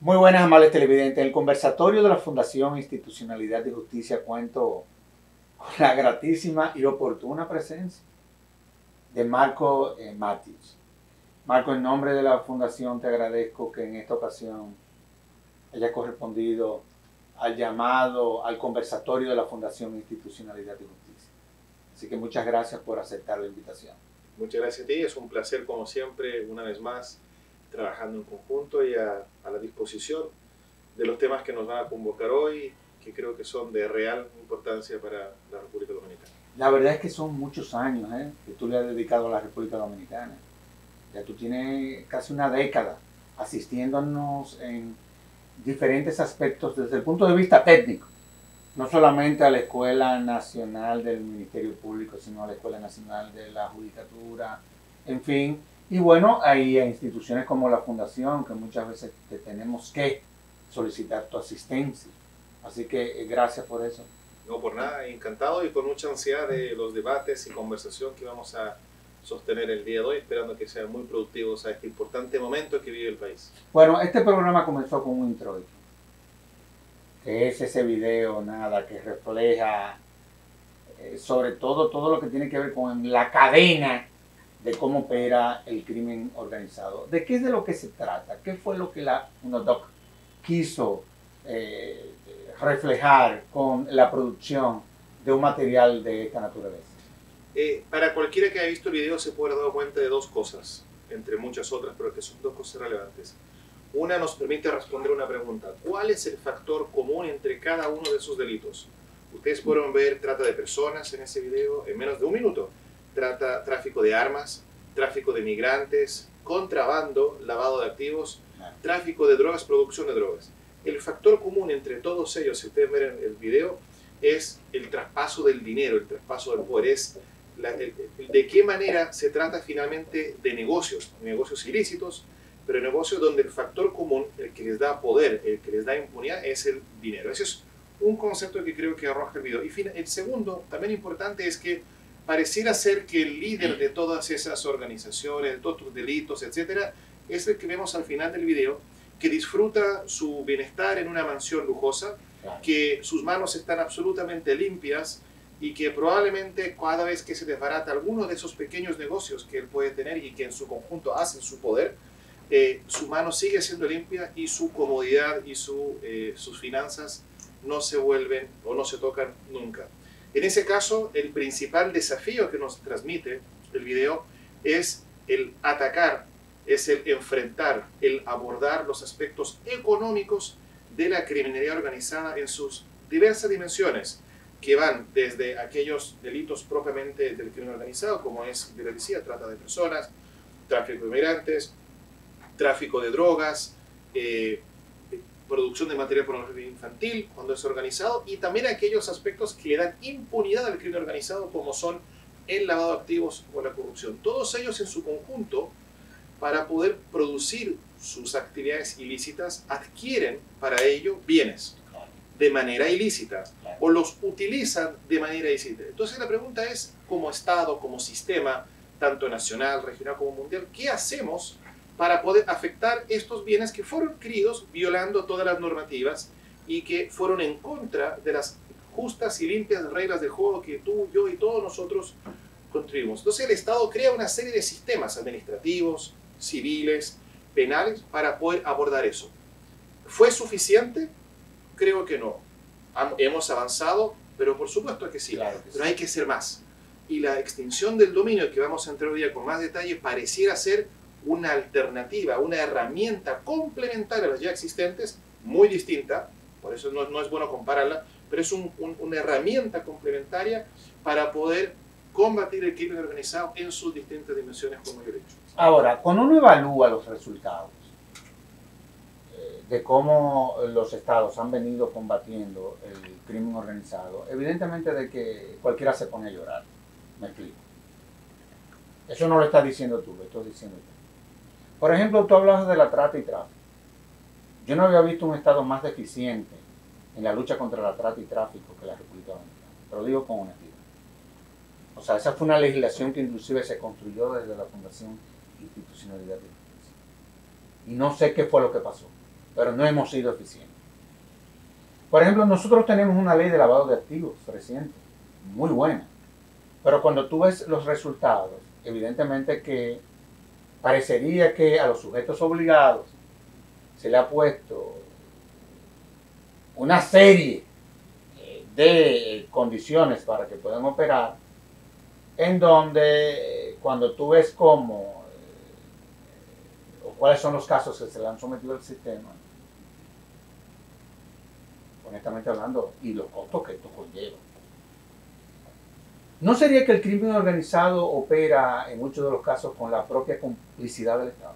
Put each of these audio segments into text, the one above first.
Muy buenas, amables televidentes. En el conversatorio de la Fundación Institucionalidad y Justicia cuento con la gratísima y oportuna presencia de Marco Matthews. Marco, en nombre de la Fundación te agradezco que en esta ocasión haya correspondido al llamado al conversatorio de la Fundación Institucionalidad y Justicia. Así que muchas gracias por aceptar la invitación. Muchas gracias a ti, es un placer como siempre, una vez más, trabajando en conjunto y a la disposición de los temas que nos van a convocar hoy, que creo que son de real importancia para la República Dominicana. La verdad es que son muchos años que tú le has dedicado a la República Dominicana. Ya tú tienes casi una década asistiéndonos en diferentes aspectos desde el punto de vista técnico. No solamente a la Escuela Nacional del Ministerio Público, sino a la Escuela Nacional de la Judicatura, en fin. Y bueno, hay instituciones como la Fundación, que muchas veces te tenemos que solicitar tu asistencia. Así que gracias por eso. No por nada, encantado y con mucha ansiedad de los debates y conversación que vamos a sostener el día de hoy, esperando que sean muy productivos a este importante momento que vive el país. Bueno, este programa comenzó con un introito, que es ese video, que refleja sobre todo lo que tiene que ver con la cadena de cómo opera el crimen organizado. ¿De qué es de lo que se trata? ¿Qué fue lo que la UNODOC quiso reflejar con la producción de un material de esta naturaleza? Para cualquiera que haya visto el video se puede dar cuenta de dos cosas, entre muchas otras, pero que son dos cosas relevantes. Una nos permite responder una pregunta: ¿cuál es el factor común entre cada uno de esos delitos? Ustedes pudieron ver trata de personas en ese video en menos de un minuto. Tráfico de armas, tráfico de migrantes, contrabando, lavado de activos, tráfico de drogas, producción de drogas. El factor común entre todos ellos, si ustedes ven el video, es el traspaso del dinero, el traspaso del poder. Es de qué manera se trata finalmente de negocios ilícitos, pero negocios donde el factor común, el que les da poder, el que les da impunidad, es el dinero. Ese es un concepto que creo que arroja el video. Y el segundo, también importante, es que pareciera ser que el líder de todas esas organizaciones, de todos los delitos, etcétera, es el que vemos al final del video, que disfruta su bienestar en una mansión lujosa, que sus manos están absolutamente limpias y que probablemente cada vez que se desbarata alguno de esos pequeños negocios que él puede tener y que en su conjunto hacen su poder, su mano sigue siendo limpia y su comodidad y sus finanzas no se vuelven o no se tocan nunca. En ese caso, el principal desafío que nos transmite el video es el atacar, es el enfrentar, el abordar los aspectos económicos de la criminalidad organizada en sus diversas dimensiones, que van desde aquellos delitos propiamente del crimen organizado, como es, yo les decía, trata de personas, tráfico de migrantes, tráfico de drogas, producción de material pornográfico infantil, cuando es organizado, y también aquellos aspectos que le dan impunidad al crimen organizado, como son el lavado de activos o la corrupción. Todos ellos en su conjunto, para poder producir sus actividades ilícitas, adquieren para ello bienes de manera ilícita o los utilizan de manera ilícita. Entonces la pregunta es, como Estado, como sistema, tanto nacional, regional como mundial, ¿qué hacemos para poder afectar estos bienes que fueron adquiridos violando todas las normativas y que fueron en contra de las justas y limpias reglas de juego que tú, yo y todos nosotros construimos? Entonces el Estado crea una serie de sistemas administrativos, civiles, penales, para poder abordar eso. ¿Fue suficiente? Creo que no. Hemos avanzado, pero por supuesto que sí. Claro que pero sí. hay que ser más. Y la extinción del dominio, que vamos a entrar hoy día con más detalle, pareciera ser una alternativa, una herramienta complementaria a las ya existentes, muy distinta, por eso no es bueno compararla, pero es una herramienta complementaria para poder combatir el crimen organizado en sus distintas dimensiones, como yo he dicho. Ahora, cuando uno evalúa los resultados de cómo los estados han venido combatiendo el crimen organizado, evidentemente de que cualquiera se pone a llorar. Me explico. Eso no lo estás diciendo tú, lo estás diciendo tú. Por ejemplo, tú hablas de la trata y tráfico. Yo no había visto un estado más deficiente en la lucha contra la trata y tráfico que la República Dominicana. Pero digo con honestidad. O sea, esa fue una legislación que inclusive se construyó desde la Fundación Institucionalidad y Justicia. Y no sé qué fue lo que pasó. pero no hemos sido eficientes. Por ejemplo, nosotros tenemos una ley de lavado de activos reciente, muy buena, pero cuando tú ves los resultados, evidentemente que parecería que a los sujetos obligados se le ha puesto una serie de condiciones para que puedan operar, en donde cuando tú ves cómo o cuáles son los casos que se le han sometido al sistema, honestamente hablando, y los costos que esto conlleva. ¿No sería que el crimen organizado opera en muchos de los casos con la propia complicidad del Estado?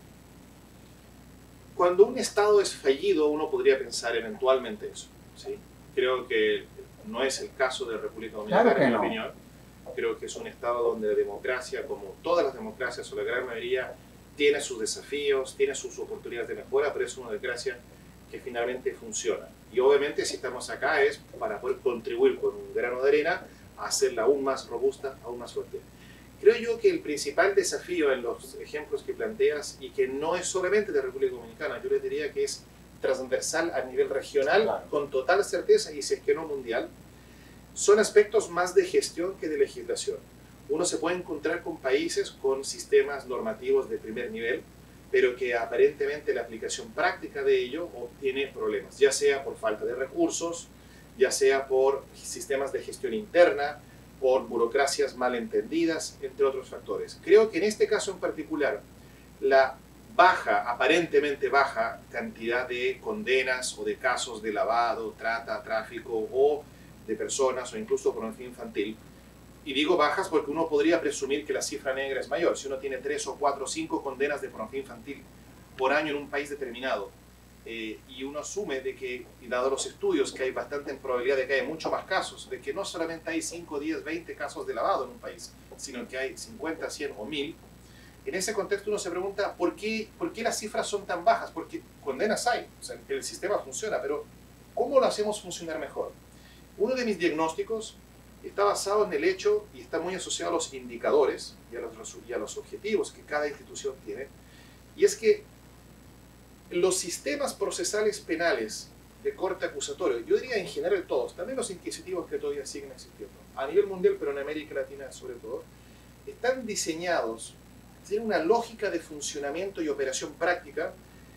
Cuando un Estado es fallido, uno podría pensar eventualmente eso, ¿sí? Creo que no es el caso de República Dominicana, Claro que en mi no. opinión. Creo que es un Estado donde la democracia, como todas las democracias o la gran mayoría, tiene sus desafíos, tiene sus oportunidades de mejora, pero es una democracia que finalmente funciona. Y obviamente si estamos acá es para poder contribuir con un grano de arena a hacerla aún más robusta, aún más fuerte. Creo yo que el principal desafío en los ejemplos que planteas, y que no es solamente de República Dominicana, yo les diría que es transversal a nivel regional, Claro, con total certeza, y si es que no mundial, son aspectos más de gestión que de legislación. Uno se puede encontrar con países con sistemas normativos de primer nivel, pero que aparentemente la aplicación práctica de ello tiene problemas, ya sea por falta de recursos, ya sea por sistemas de gestión interna, por burocracias mal entendidas, entre otros factores. Creo que en este caso en particular, la aparentemente baja cantidad de condenas o de casos de lavado, trata, tráfico o de personas o incluso pornografía infantil, y digo bajas porque uno podría presumir que la cifra negra es mayor. Si uno tiene 3 o 4 o 5 condenas de pornografía infantil por año en un país determinado, y uno asume de que, y dado los estudios, que hay bastante probabilidad de que haya mucho más casos, de que no solamente hay 5, 10, 20 casos de lavado en un país, sino que hay 50, 100 o 1000, en ese contexto uno se pregunta ¿por qué las cifras son tan bajas? Porque condenas hay, o sea, el sistema funciona, pero ¿cómo lo hacemos funcionar mejor? Uno de mis diagnósticos está basado en el hecho y está muy asociado a los indicadores y a los objetivos que cada institución tiene, y es que los sistemas procesales penales de corte acusatorio, yo diría en general todos, también los inquisitivos que todavía siguen existiendo, a nivel mundial, pero en América Latina sobre todo, están diseñados, tienen una lógica de funcionamiento y operación práctica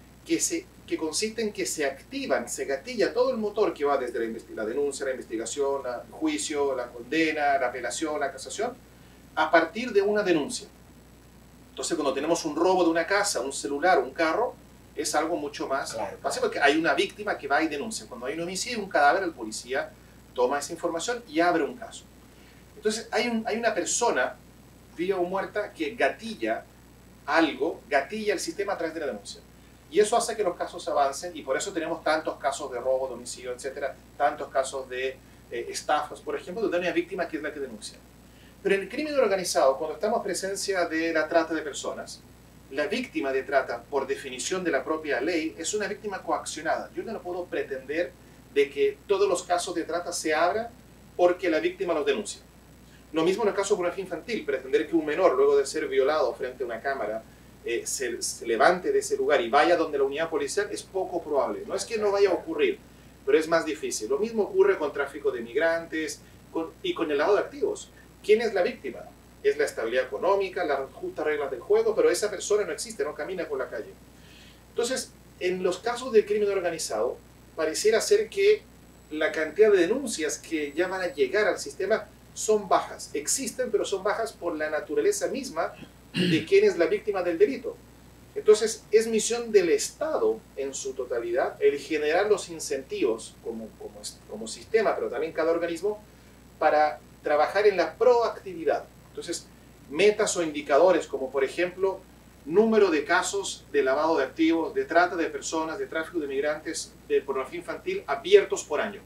que consiste en que se activan, se gatilla todo el motor que va desde la denuncia, la investigación, el juicio, la condena, la apelación, la casación, a partir de una denuncia. Entonces, cuando tenemos un robo de una casa, un celular, un carro, es algo mucho más fácil porque hay una víctima que va y denuncia. Cuando hay un homicidio, un cadáver, el policía toma esa información y abre un caso. Entonces, hay una persona viva o muerta que gatilla algo, gatilla el sistema a través de la denuncia. Y eso hace que los casos avancen, y por eso tenemos tantos casos de robo, de homicidio, etcétera, tantos casos de estafas, por ejemplo, donde hay una víctima que es la que denuncia. Pero en el crimen organizado, cuando estamos en presencia de la trata de personas, la víctima de trata, por definición de la propia ley, es una víctima coaccionada. Yo no puedo pretender de que todos los casos de trata se abran porque la víctima los denuncia. Lo mismo en el caso de pornografía infantil, pretender que un menor, luego de ser violado frente a una cámara, se levante de ese lugar y vaya donde la unidad policial es poco probable. No es que no vaya a ocurrir, pero es más difícil. Lo mismo ocurre con tráfico de migrantes y con el lavado de activos. ¿Quién es la víctima? Es la estabilidad económica, las justas reglas del juego, pero esa persona no existe, no camina por la calle. Entonces, en los casos de crimen organizado, pareciera ser que la cantidad de denuncias que ya van a llegar al sistema son bajas. Existen, pero son bajas por la naturaleza misma de quién es la víctima del delito. Entonces, es misión del Estado en su totalidad el generar los incentivos como sistema, pero también cada organismo, para trabajar en la proactividad. Entonces, metas o indicadores como, por ejemplo, número de casos de lavado de activos, de trata de personas, de tráfico de migrantes, de pornografía infantil abiertos por año.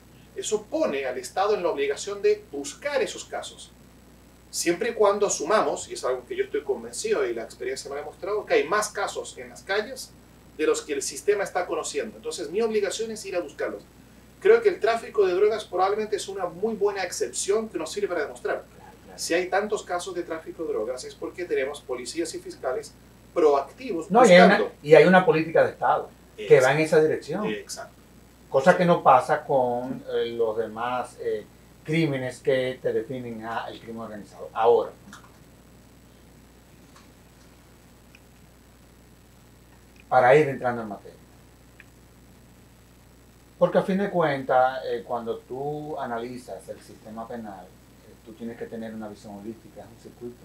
Eso pone al Estado en la obligación de buscar esos casos. Siempre y cuando asumamos, y es algo que yo estoy convencido y la experiencia me ha demostrado, que hay más casos en las calles de los que el sistema está conociendo. Entonces, mi obligación es ir a buscarlos. Creo que el tráfico de drogas probablemente es una muy buena excepción que nos sirve para demostrar. Si hay tantos casos de tráfico de drogas es porque tenemos policías y fiscales proactivos buscando. Y hay una política de Estado. que va en esa dirección. Exacto. Cosa que no pasa con los demás crímenes que te definen al crimen organizado. Ahora, para ir entrando en materia. Porque a fin de cuentas, cuando tú analizas el sistema penal, tú tienes que tener una visión holística, es un circuito.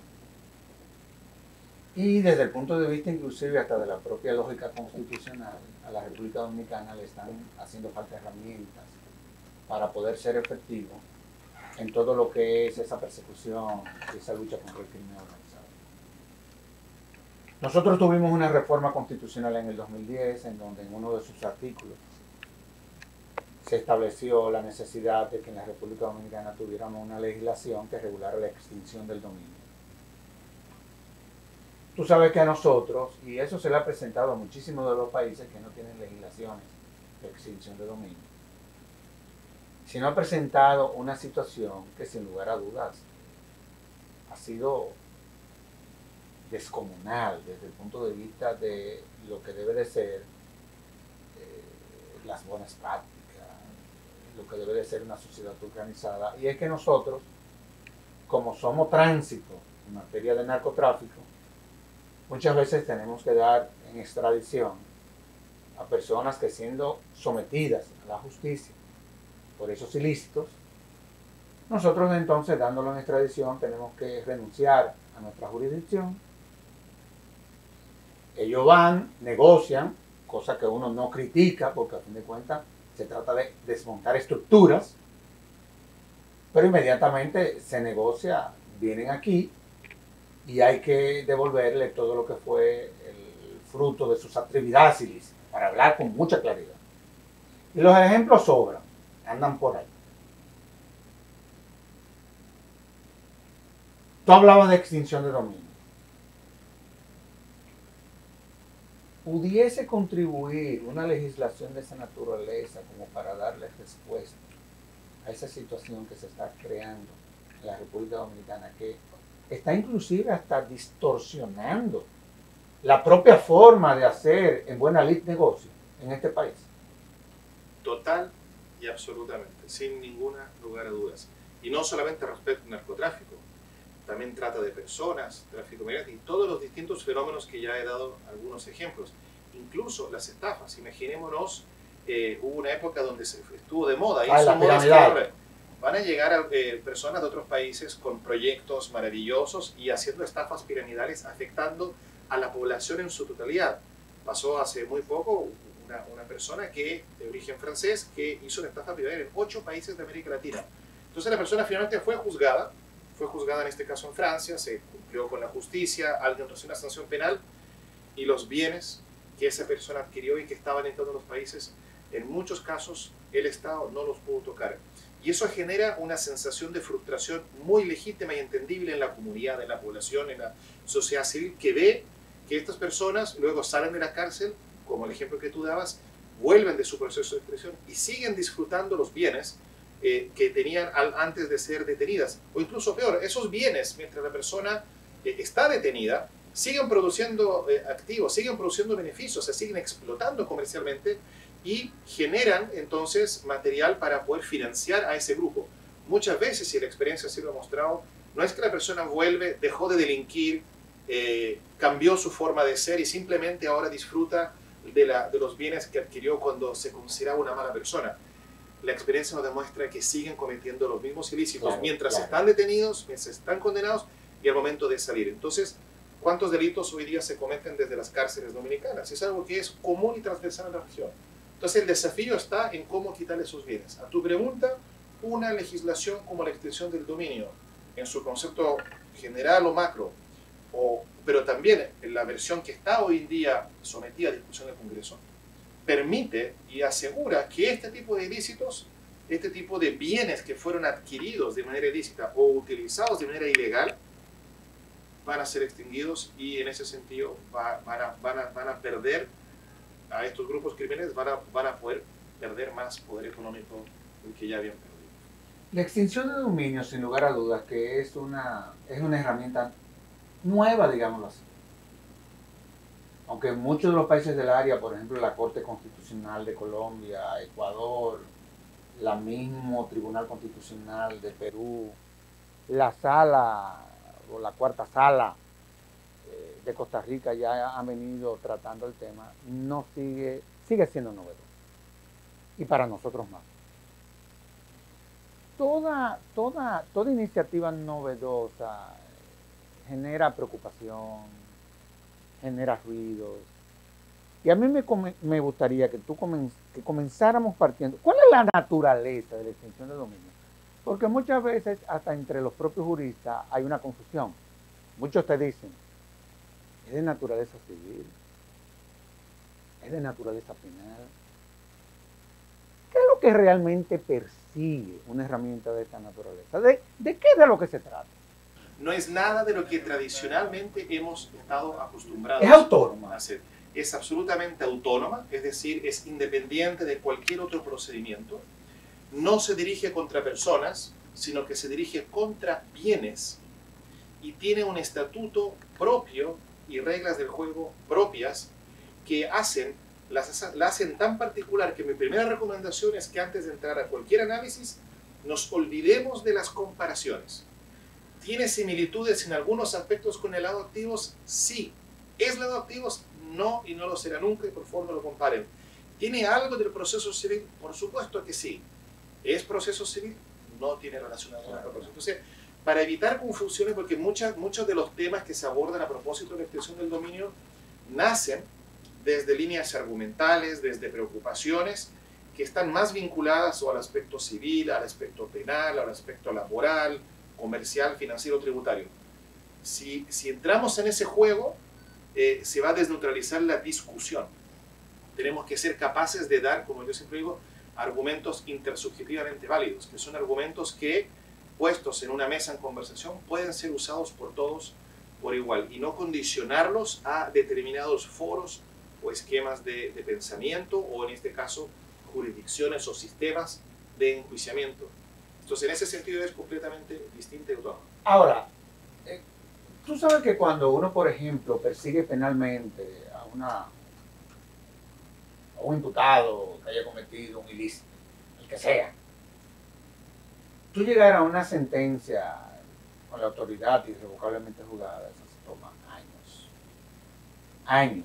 Y desde el punto de vista inclusive hasta de la propia lógica constitucional, a la República Dominicana le están haciendo falta herramientas para poder ser efectivo en todo lo que es esa persecución y esa lucha contra el crimen organizado. Nosotros tuvimos una reforma constitucional en el 2010 en donde en uno de sus artículos se estableció la necesidad de que en la República Dominicana tuviéramos una legislación que regulara la extinción del dominio. Tú sabes que a nosotros, y eso se le ha presentado a muchísimos de los países que no tienen legislaciones de extinción de dominio, se nos ha presentado una situación que sin lugar a dudas ha sido descomunal desde el punto de vista de lo que debe de ser las buenas prácticas, lo que debe de ser una sociedad organizada. Y es que nosotros, como somos tránsito en materia de narcotráfico, muchas veces tenemos que dar en extradición a personas que siendo sometidas a la justicia por esos ilícitos, nosotros entonces dándolo en extradición tenemos que renunciar a nuestra jurisdicción. Ellos van, negocian, cosa que uno no critica porque a fin de cuentas se trata de desmontar estructuras, pero inmediatamente se negocia, vienen aquí y hay que devolverle todo lo que fue el fruto de sus actividades ilícitas, para hablar con mucha claridad. Y los ejemplos sobran, andan por ahí. Tú hablabas de extinción de dominio. ¿Pudiese contribuir una legislación de esa naturaleza como para darle respuesta a esa situación que se está creando en la República Dominicana, que está inclusive hasta distorsionando la propia forma de hacer en buena lid negocio en este país? Total y absolutamente, sin ninguna lugar a dudas. Y no solamente respecto al narcotráfico, también trata de personas, tráfico migrante y todos los distintos fenómenos que ya he dado algunos ejemplos. Incluso las estafas. Imaginémonos, hubo una época donde estuvo de moda. Y son modas que ahora van a llegar personas de otros países con proyectos maravillosos y haciendo estafas piramidales afectando a la población en su totalidad. Pasó hace muy poco una persona que, de origen francés, que hizo una estafa piramidal en 8 países de América Latina. Entonces la persona finalmente fue juzgada en este caso en Francia, se cumplió con la justicia, alguien recibió una sanción penal y los bienes que esa persona adquirió y que estaban en todos los países, en muchos casos el Estado no los pudo tocar. Y eso genera una sensación de frustración muy legítima y entendible en la comunidad, en la población, en la sociedad civil, que ve que estas personas luego salen de la cárcel, como el ejemplo que tú dabas, vuelven de su proceso de expresión y siguen disfrutando los bienes que tenían antes de ser detenidas. O incluso peor, esos bienes, mientras la persona está detenida, siguen produciendo activos, siguen produciendo beneficios, se siguen explotando comercialmente y generan entonces material para poder financiar a ese grupo. Muchas veces, y la experiencia así lo ha mostrado, no es que la persona vuelve, dejó de delinquir, cambió su forma de ser y simplemente ahora disfruta de los bienes que adquirió cuando se consideraba una mala persona. La experiencia nos demuestra que siguen cometiendo los mismos ilícitos mientras están detenidos, mientras están condenados y al momento de salir. Entonces, ¿cuántos delitos hoy día se cometen desde las cárceles dominicanas? Es algo que es común y transversal en la región. Entonces, el desafío está en cómo quitar esos bienes. A tu pregunta, una legislación como la extinción del dominio, en su concepto general o macro, pero también en la versión que está hoy en día sometida a discusión del Congreso, permite y asegura que este tipo de ilícitos, este tipo de bienes que fueron adquiridos de manera ilícita o utilizados de manera ilegal, van a ser extinguidos y en ese sentido van a perder a estos grupos criminales, van a poder perder más poder económico del que ya habían perdido. La extinción de dominio, sin lugar a dudas, que es una herramienta nueva, digámoslo así. Aunque muchos de los países del área, por ejemplo, la Corte Constitucional de Colombia, Ecuador, la mismo Tribunal Constitucional de Perú, la sala o la cuarta sala de Costa Rica ya han venido tratando el tema, no sigue siendo novedoso. Y para nosotros más. Toda iniciativa novedosa genera preocupación, genera ruidos. Y a mí me gustaría que que comenzáramos partiendo. ¿Cuál es la naturaleza de la extinción de dominio? Porque muchas veces, hasta entre los propios juristas, hay una confusión. Muchos te dicen, es de naturaleza civil, es de naturaleza penal. ¿Qué es lo que realmente persigue una herramienta de esta naturaleza? ¿De qué es de lo que se trata? No es nada de lo que tradicionalmente hemos estado acostumbrados Es autónoma. a hacer. Es absolutamente autónoma, es decir, es independiente de cualquier otro procedimiento. No se dirige contra personas, sino que se dirige contra bienes. Y tiene un estatuto propio y reglas del juego propias que la hacen tan particular que mi primera recomendación es que antes de entrar a cualquier análisis nos olvidemos de las comparaciones. ¿Tiene similitudes en algunos aspectos con el lado activos? Sí. ¿Es lado activos? No, y no lo será nunca, y por favor no lo comparen. ¿Tiene algo del proceso civil? Por supuesto que sí. ¿Es proceso civil? No tiene relación con el proceso. Entonces, para evitar confusiones, porque muchos de los temas que se abordan a propósito de la extensión del dominio nacen desde líneas argumentales, desde preocupaciones que están más vinculadas o al aspecto civil, al aspecto penal, al aspecto laboral, comercial, financiero, tributario. Si entramos en ese juego, se va a desneutralizar la discusión. Tenemos que ser capaces de dar, como yo siempre digo, argumentos intersubjetivamente válidos, que son argumentos que, puestos en una mesa en conversación, pueden ser usados por todos por igual, y no condicionarlos a determinados foros o esquemas de pensamiento, o en este caso, jurisdicciones o sistemas de enjuiciamiento. Entonces, en ese sentido es completamente distinto y autónomo. Ahora, tú sabes que cuando uno, por ejemplo, persigue penalmente a un imputado que haya cometido un ilícito, el que sea, tú llegar a una sentencia con la autoridad irrevocablemente juzgada, eso se toma años. Años.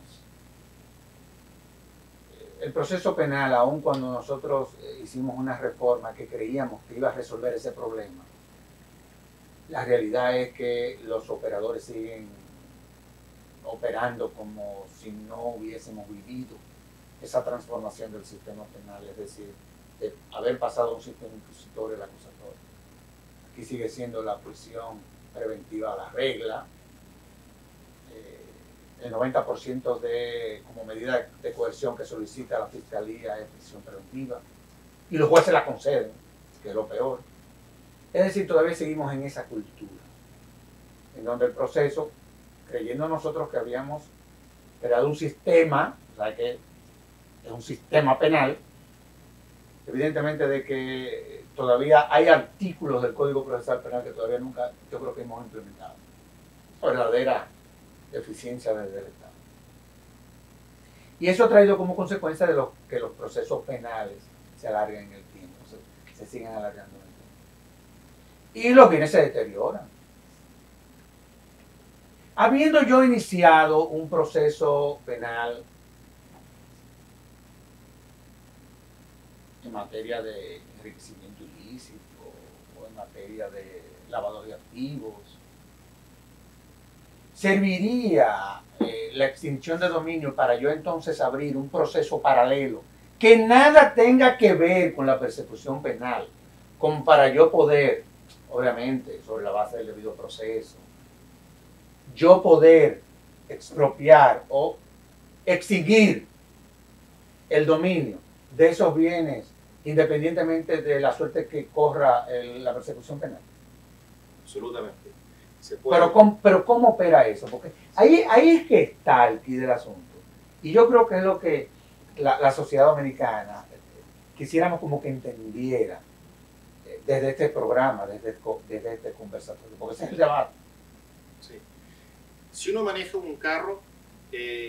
El proceso penal, aun cuando nosotros hicimos una reforma que creíamos que iba a resolver ese problema, la realidad es que los operadores siguen operando como si no hubiésemos vivido esa transformación del sistema penal, es decir, de haber pasado a un sistema inquisitorio al acusatorio. Aquí sigue siendo la prisión preventiva la regla. El 90% como medida de coerción que solicita la Fiscalía es prisión preventiva. Y los jueces la conceden, que es lo peor. Es decir, todavía seguimos en esa cultura, en donde el proceso, creyendo nosotros que habíamos creado un sistema, o sea que es un sistema penal, evidentemente de que todavía hay artículos del Código Procesal Penal que todavía nunca, yo creo que hemos implementado. Verdadera deficiencia desde el Estado. Y eso ha traído como consecuencia de que los procesos penales se alarguen en el tiempo, se siguen alargando en el tiempo. Y los bienes se deterioran. Habiendo yo iniciado un proceso penal en materia de enriquecimiento ilícito o en materia de lavado de activos, serviría la extinción de dominio para yo entonces abrir un proceso paralelo que nada tenga que ver con la persecución penal, como para yo poder, obviamente, sobre la base del debido proceso, yo poder expropiar o extinguir el dominio de esos bienes independientemente de la suerte que corra la persecución penal. Absolutamente. Pero ¿cómo opera eso? Porque ahí es que está el quid del asunto. Y yo creo que es lo que la sociedad dominicana quisiéramos como que entendiera desde este programa, desde este conversatorio, porque ese es el debate. Sí. Si uno maneja un carro,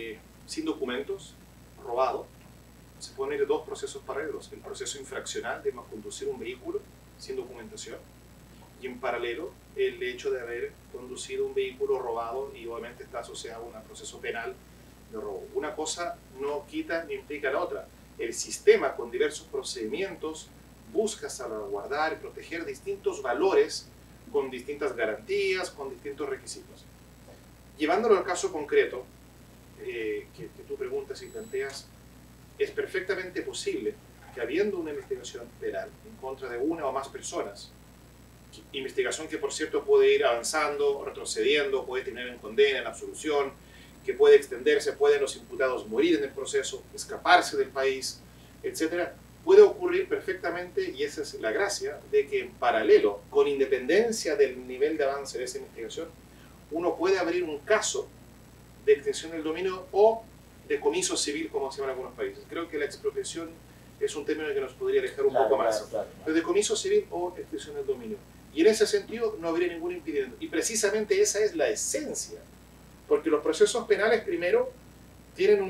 sin documentos, robado, se pueden ir dos procesos paralelos. El proceso infraccional de conducir un vehículo sin documentación y en paralelo el hecho de haber conducido un vehículo robado y obviamente está asociado a un proceso penal de robo. Una cosa no quita ni implica la otra. El sistema con diversos procedimientos busca salvaguardar y proteger distintos valores con distintas garantías, con distintos requisitos. Llevándolo al caso concreto que tú preguntas y planteas, es perfectamente posible que habiendo una investigación penal en contra de una o más personas, investigación que por cierto puede ir avanzando, retrocediendo, puede tener en condena, en absolución, que puede extenderse, pueden los imputados morir en el proceso, escaparse del país, etc., puede ocurrir perfectamente, y esa es la gracia, de que en paralelo, con independencia del nivel de avance de esa investigación, uno puede abrir un caso de extinción del dominio o decomiso civil, como se llama en algunos países. Creo que la expropiación es un término que nos podría alejar un poco más. Pero decomiso civil o extinción del dominio. Y en ese sentido no habría ningún impedimento. Y precisamente esa es la esencia. Porque los procesos penales, primero, tienen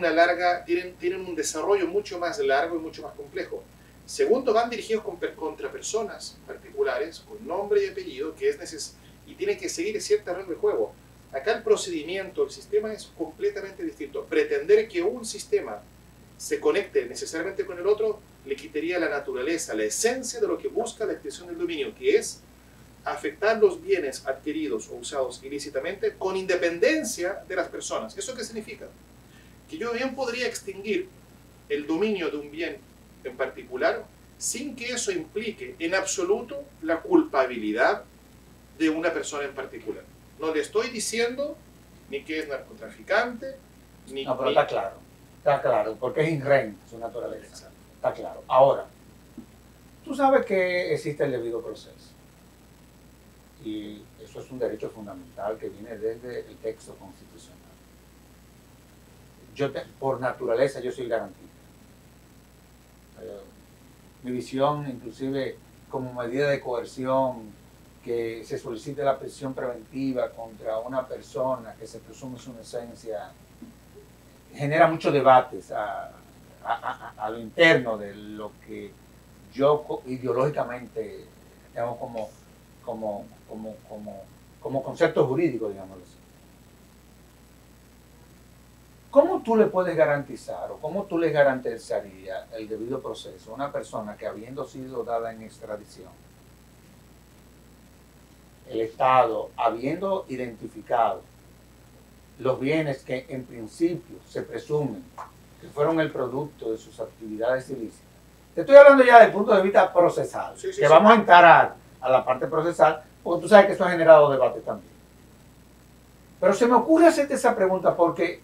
un desarrollo mucho más largo y mucho más complejo. Segundo, van dirigidos contra personas particulares, con nombre y apellido, y tienen que seguir cierta regla de juego. Acá el procedimiento, el sistema es completamente distinto. Pretender que un sistema se conecte necesariamente con el otro le quitaría la naturaleza, la esencia de lo que busca la extinción del dominio, que es afectar los bienes adquiridos o usados ilícitamente con independencia de las personas. ¿Eso qué significa? Que yo bien podría extinguir el dominio de un bien en particular sin que eso implique en absoluto la culpabilidad de una persona en particular. No le estoy diciendo ni que es narcotraficante, ni... No, pero está claro, porque es inherente su naturaleza. Está claro. Ahora, tú sabes que existe el debido proceso. Y eso es un derecho fundamental que viene desde el texto constitucional. Por naturaleza, yo soy garantista. Mi visión, inclusive, como medida de coerción, que se solicite la prisión preventiva contra una persona que se presume su inocencia, genera muchos debates a lo interno de lo que yo ideológicamente tengo como concepto jurídico, digámoslo así. ¿Cómo tú le puedes garantizar o cómo tú le garantizarías el debido proceso a una persona que, habiendo sido dada en extradición, el Estado, habiendo identificado los bienes que en principio se presumen que fueron el producto de sus actividades ilícitas? Te estoy hablando ya desde el punto de vista procesal, vamos a entrar a la parte procesal, porque tú sabes que eso ha generado debate también. Pero se me ocurre hacerte esa pregunta porque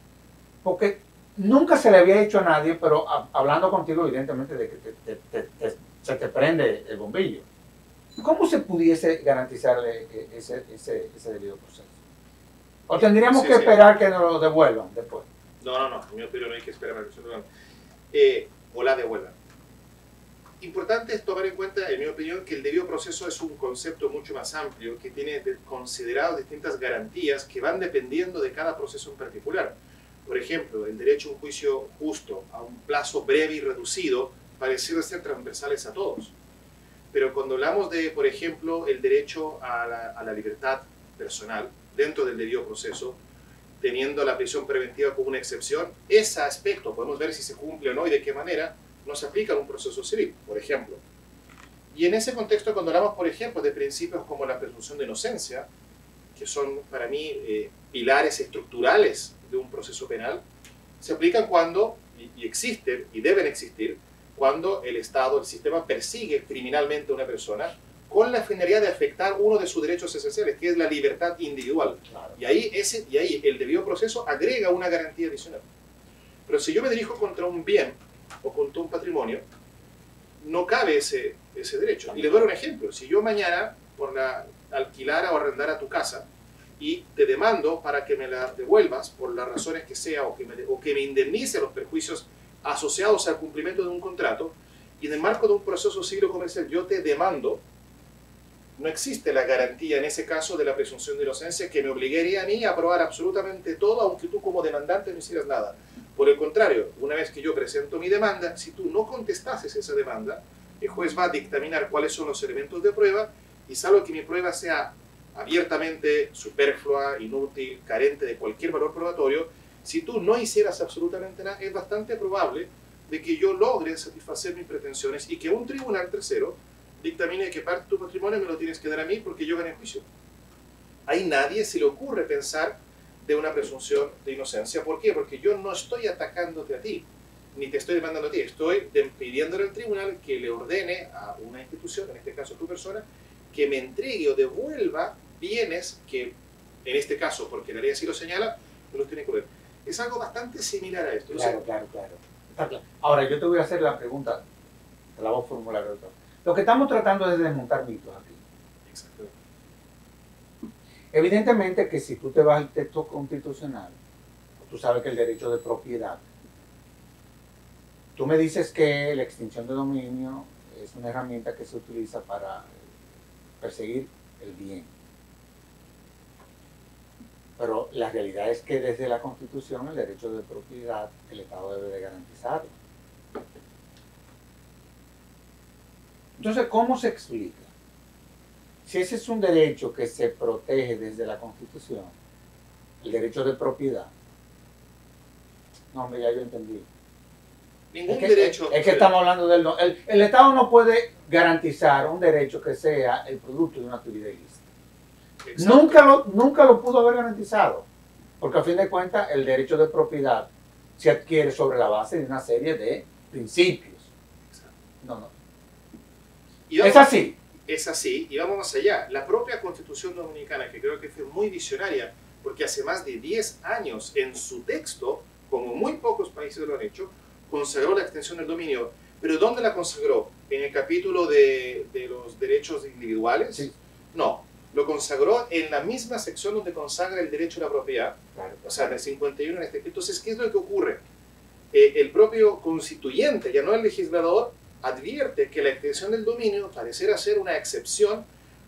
nunca se le había hecho a nadie, pero hablando contigo evidentemente de que se te prende el bombillo. ¿Cómo se pudiese garantizarle ese debido proceso? ¿O tendríamos que esperar que nos lo devuelvan después? No, en mi opinión no hay que esperar a que se lo devuelvan. O la devuelvan. Importante es tomar en cuenta, en mi opinión, que el debido proceso es un concepto mucho más amplio que tiene considerado distintas garantías que van dependiendo de cada proceso en particular. Por ejemplo, el derecho a un juicio justo, a un plazo breve y reducido, pareciera ser transversales a todos. Pero cuando hablamos de, por ejemplo, el derecho a la libertad personal dentro del debido proceso, teniendo la prisión preventiva como una excepción, ese aspecto, podemos ver si se cumple o no y de qué manera, no se aplica en un proceso civil, por ejemplo. Y en ese contexto, cuando hablamos, por ejemplo, de principios como la presunción de inocencia, que son para mí pilares estructurales de un proceso penal, se aplican cuando, y existen, y deben existir, cuando el Estado, el sistema, persigue criminalmente a una persona con la finalidad de afectar uno de sus derechos esenciales, que es la libertad individual. Claro. Y ahí el debido proceso agrega una garantía adicional. Pero si yo me dirijo contra un bien o contra un patrimonio, no cabe ese derecho. Y le doy un ejemplo. Si yo mañana, por alquilara o arrendara tu casa, y te demando para que me la devuelvas por las razones que sea, o que me indemnice los perjuicios asociados al cumplimiento de un contrato, y en el marco de un proceso civil o comercial yo te demando, no existe la garantía en ese caso de la presunción de inocencia que me obligaría a mí a aprobar absolutamente todo, aunque tú como demandante no hicieras nada. Por el contrario, una vez que yo presento mi demanda, si tú no contestases esa demanda, el juez va a dictaminar cuáles son los elementos de prueba y salvo que mi prueba sea abiertamente superflua, inútil, carente de cualquier valor probatorio, si tú no hicieras absolutamente nada, es bastante probable de que yo logre satisfacer mis pretensiones y que un tribunal tercero dictamine que parte de tu patrimonio me lo tienes que dar a mí porque yo gané juicio. Ahí nadie se le ocurre pensar de una presunción de inocencia. ¿Por qué? Porque yo no estoy atacándote a ti, ni te estoy demandando a ti. Estoy pidiéndole al tribunal que le ordene a una institución, en este caso a tu persona, que me entregue o devuelva bienes que, en este caso, porque la ley así lo señala, me los tiene que devolver. Es algo bastante similar a esto. Claro, claro, claro. Está claro. Ahora, yo te voy a hacer la pregunta, te la voy a formular de otra. Lo que estamos tratando es de desmontar mitos aquí. Exactamente. Evidentemente que si tú te vas al texto constitucional, tú sabes que el derecho de propiedad, tú me dices que la extinción de dominio es una herramienta que se utiliza para perseguir el bien. Pero la realidad es que desde la Constitución el derecho de propiedad el Estado debe de garantizarlo. Entonces, ¿cómo se explica? Si ese es un derecho que se protege desde la Constitución, el derecho de propiedad, no, hombre, ya yo entendí. Ningún derecho... Es que estamos hablando del... El Estado no puede garantizar un derecho que sea el producto de una actividad ilícita. Nunca lo pudo haber garantizado, porque a fin de cuentas el derecho de propiedad se adquiere sobre la base de una serie de principios. No. Es así. Es así, y vamos más allá. La propia Constitución Dominicana, que creo que fue muy visionaria, porque hace más de 10 años en su texto, como muy pocos países lo han hecho, consagró la extensión del dominio. ¿Pero dónde la consagró? ¿En el capítulo de los derechos individuales? Sí. No, lo consagró en la misma sección donde consagra el derecho a la propiedad, Claro. o sea, en el 51 en este. Entonces, ¿qué es lo que ocurre? El propio constituyente, ya no el legislador, advierte que la extensión del dominio pareciera ser una excepción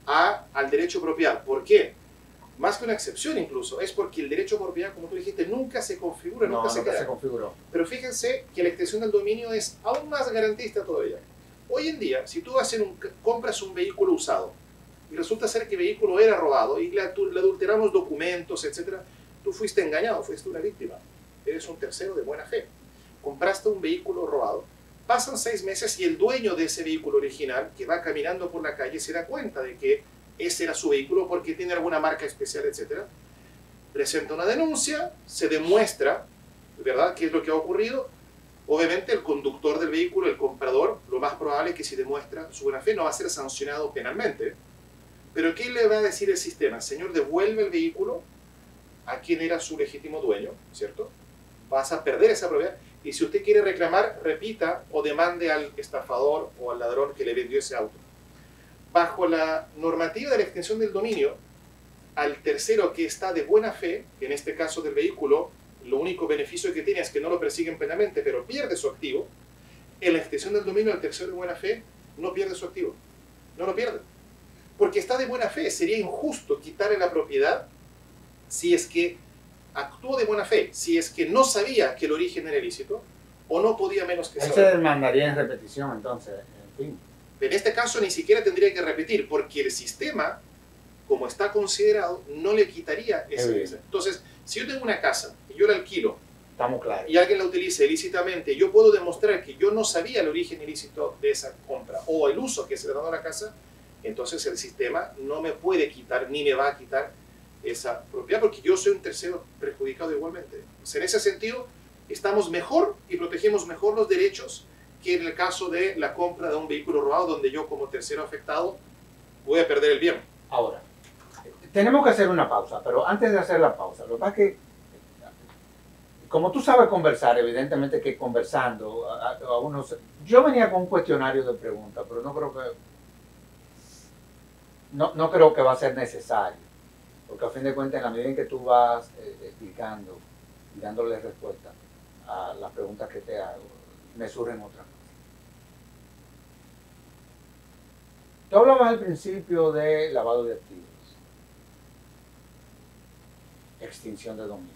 al derecho a propiedad. ¿Por qué? Más que una excepción incluso, es porque el derecho a propiedad, como tú dijiste, nunca se configura, nunca se configuró. Pero fíjense que la extensión del dominio es aún más garantista todavía. Hoy en día, si tú compras un vehículo usado y resulta ser que el vehículo era robado y le adulteramos documentos, etc., tú fuiste engañado, fuiste una víctima. Eres un tercero de buena fe. Compraste un vehículo robado. Pasan 6 meses y el dueño de ese vehículo original, que va caminando por la calle, se da cuenta de que ese era su vehículo porque tiene alguna marca especial, etc. Presenta una denuncia, se demuestra, ¿verdad?, qué es lo que ha ocurrido. Obviamente el conductor del vehículo, el comprador, lo más probable es que si demuestra su buena fe no va a ser sancionado penalmente. Pero ¿qué le va a decir el sistema? Señor, devuelve el vehículo a quien era su legítimo dueño, ¿cierto? Vas a perder esa propiedad. Y si usted quiere reclamar, repita o demande al estafador o al ladrón que le vendió ese auto. Bajo la normativa de la extensión del dominio, al tercero que está de buena fe, que en este caso del vehículo, lo único beneficio que tiene es que no lo persiguen penalmente, pero pierde su activo, en la extensión del dominio al tercero de buena fe no pierde su activo. No lo pierde. Porque está de buena fe. Sería injusto quitarle la propiedad si es que actuó de buena fe, si es que no sabía que el origen era ilícito o no podía menos que Él saber. se demandaría en repetición, entonces, en fin. En este caso ni siquiera tendría que repetir, porque el sistema, como está considerado, no le quitaría ese derecho. Entonces, si yo tengo una casa y yo la alquilo, estamos claros, y alguien la utiliza ilícitamente, yo puedo demostrar que yo no sabía el origen ilícito de esa compra o el uso que se le ha dado a la casa, entonces el sistema no me puede quitar ni me va a quitar esa propiedad, porque yo soy un tercero perjudicado igualmente. O sea, en ese sentido, estamos mejor y protegemos mejor los derechos que en el caso de la compra de un vehículo robado, donde yo como tercero afectado voy a perder el bien. Ahora, tenemos que hacer una pausa, pero antes de hacer la pausa, lo que pasa es que, como tú sabes conversar, evidentemente que conversando, yo venía con un cuestionario de preguntas, pero no creo que va a ser necesario, porque a fin de cuentas, en la medida en que tú vas explicando y dándole respuesta a las preguntas que te hago, me surgen otras. Tú hablabas al principio de lavado de activos, extinción de dominio.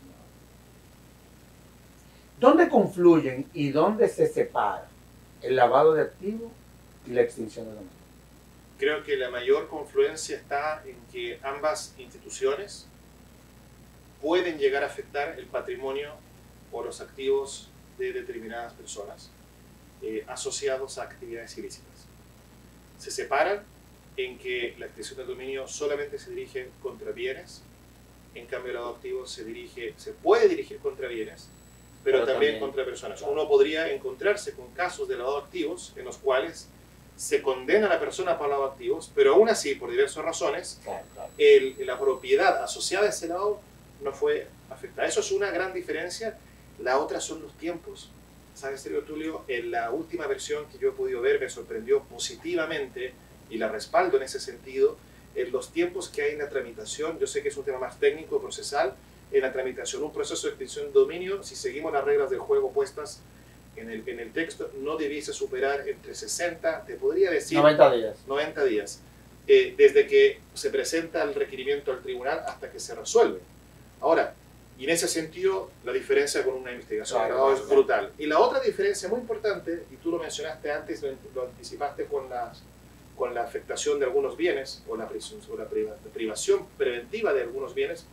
¿Dónde confluyen y dónde se separa el lavado de activos y la extinción de dominio? Creo que la mayor confluencia está en que ambas instituciones pueden llegar a afectar el patrimonio o los activos de determinadas personas asociados a actividades ilícitas. Se separan en que la extinción del dominio solamente se dirige contra bienes, en cambio el lavado de activos se puede dirigir contra bienes, pero también contra personas. Claro. Uno podría encontrarse con casos de lavado de activos en los cuales se condena a la persona por lavado de activos, pero aún así, por diversas razones, Claro. la propiedad asociada a ese lavado no fue afectada. Eso es una gran diferencia. La otra son los tiempos. ¿Sabes, Sergio Tulio? En la última versión que yo he podido ver me sorprendió positivamente y la respaldo en ese sentido. En los tiempos que hay en la tramitación, yo sé que es un tema más técnico, procesal, en la tramitación, un proceso de extinción de dominio, si seguimos las reglas del juego puestas en el texto, no debiese superar entre 60, te podría decir... 90 días. 90 días. Desde que se presenta el requerimiento al tribunal hasta que se resuelve. Ahora, y en ese sentido, la diferencia con una investigación de grado es brutal. Y la otra diferencia muy importante, y tú lo mencionaste antes, lo anticipaste con la afectación de algunos bienes, o la privación preventiva de algunos bienes,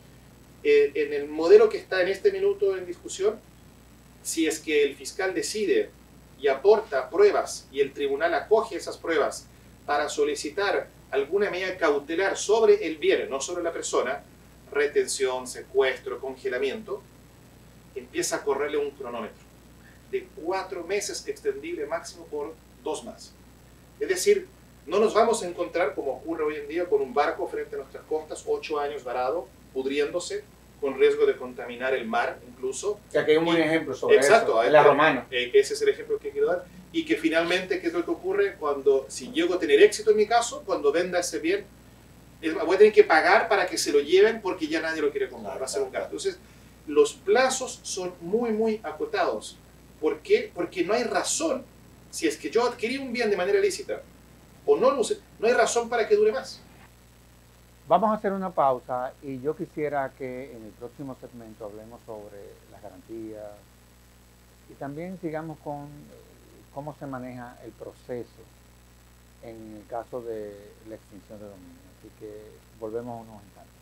en el modelo que está en este minuto en discusión, si es que el fiscal decide y aporta pruebas y el tribunal acoge esas pruebas para solicitar alguna medida cautelar sobre el bien, no sobre la persona, retención, secuestro, congelamiento, empieza a correrle un cronómetro de 4 meses extendible máximo por 2 más. Es decir, no nos vamos a encontrar, como ocurre hoy en día, con un barco frente a nuestras costas, 8 años varado, pudriéndose, con riesgo de contaminar el mar incluso. O sea, que hay un buen ejemplo sobre exacto, eso, en la romana. Ese es el ejemplo que quiero dar. Y que finalmente, ¿qué es lo que ocurre? Si llego a tener éxito en mi caso, cuando venda ese bien, voy a tener que pagar para que se lo lleven porque ya nadie lo quiere comprar, va a ser un gasto. Entonces, los plazos son muy, muy acotados. ¿Por qué? Porque no hay razón, si es que yo adquirí un bien de manera ilícita o no lo usé, no hay razón para que dure más. Vamos a hacer una pausa y yo quisiera que en el próximo segmento hablemos sobre las garantías y también sigamos con cómo se maneja el proceso en el caso de la extinción de dominio. Así que volvemos unos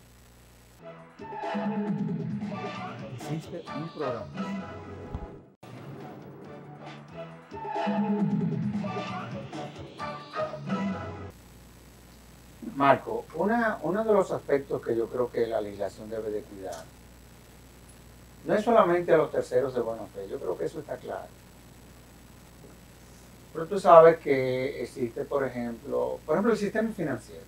instantes. Existe un programa. Marco, uno de los aspectos que yo creo que la legislación debe de cuidar no es solamente a los terceros de buena fe, yo creo que eso está claro. Pero tú sabes que existe, por ejemplo, el sistema financiero,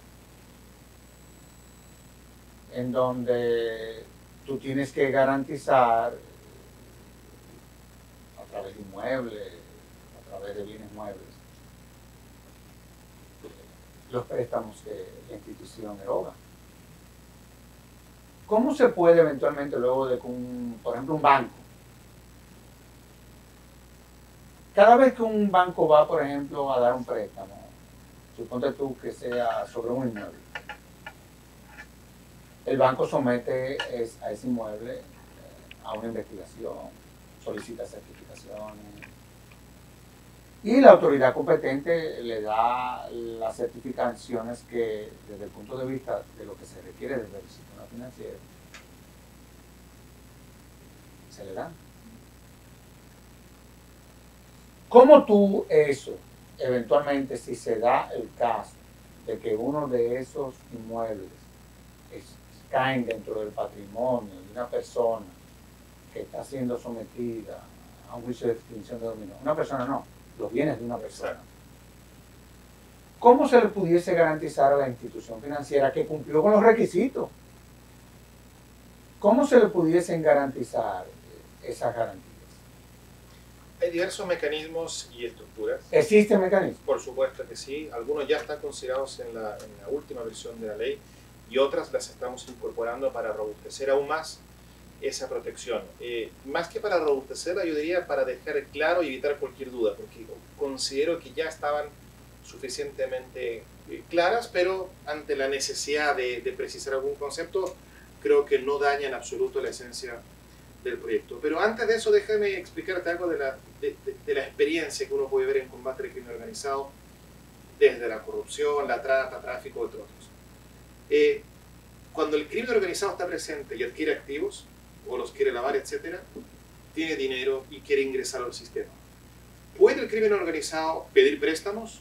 en donde tú tienes que garantizar a través de inmuebles, a través de bienes muebles, los préstamos que la institución eroga. ¿Cómo se puede eventualmente luego de que, por ejemplo, un banco, cada vez que un banco va, por ejemplo, a dar un préstamo, suponte tú que sea sobre un inmueble, el banco somete a ese inmueble a una investigación, solicita certificaciones, y la autoridad competente le da las certificaciones que, desde el punto de vista de lo que se requiere desde el sistema financiero, se le dan. ¿Cómo tú eso, eventualmente, si se da el caso de que uno de esos inmuebles caen dentro del patrimonio de una persona que está siendo sometida a un juicio de extinción de dominio? Una persona no, los bienes de una persona. ¿Cómo se le pudiese garantizar a la institución financiera que cumplió con los requisitos? ¿Cómo se le pudiesen garantizar esas garantías? Hay diversos mecanismos y estructuras. ¿Existe mecanismo? Por supuesto que sí. Algunos ya están considerados en la última versión de la ley y otras las estamos incorporando para robustecer aún más esa protección. Más que para robustecerla, yo diría para dejar claro y evitar cualquier duda, porque considero que ya estaban suficientemente claras, pero ante la necesidad de precisar algún concepto, creo que no daña en absoluto la esencia del proyecto. Pero antes de eso, déjame explicarte algo de la experiencia que uno puede ver en combate al crimen organizado, desde la corrupción, la trata, tráfico, entre otros. Cuando el crimen organizado está presente y adquiere activos, o los quiere lavar, etc., tiene dinero y quiere ingresar al sistema. ¿Puede el crimen organizado pedir préstamos